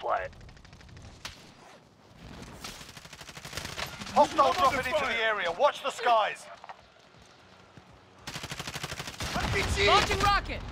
flight. Hostile dropping into the area. Watch the skies. Launching rocket!